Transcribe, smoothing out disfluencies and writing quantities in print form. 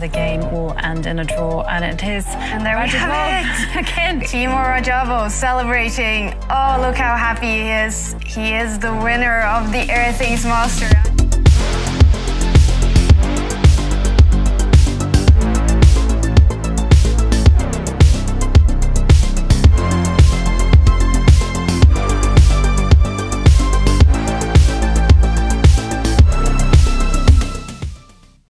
the game will end in a draw, and it is. And there we have it again. Teimour Radjabov celebrating. Oh, look how happy he is. He is the winner of the Air Things Master.